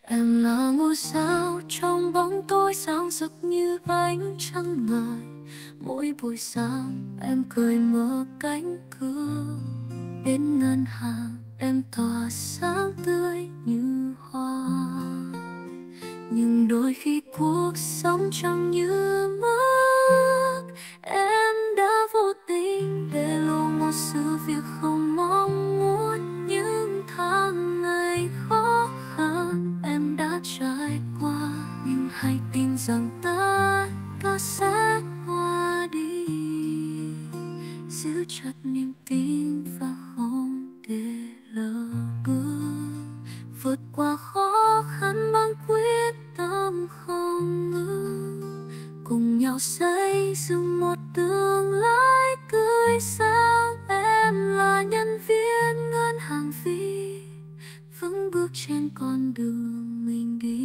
Em là ngôi sao trong bóng tối sáng rực như ánh trăng ngời. Mỗi buổi sáng em cười mở cánh cửa, đến ngân hàng em tỏa sáng tươi như hoa. Nhưng đôi khi cuộc sống chẳng như mơ, em đã vô tình để lộ một sự việc không mong muốn. Những tháng ngày khó khăn em đã trải qua, nhưng hãy tin rằng tất cả sẽ qua đi. Giữ chặt niềm tin và không để lỡ bước, vượt qua khó khăn bằng quyết tâm không ngừng, cùng nhau xây dựng một tương lai tươi sáng. Em là nhân viên ngân hàng Vi, vững bước trên con đường mình đi.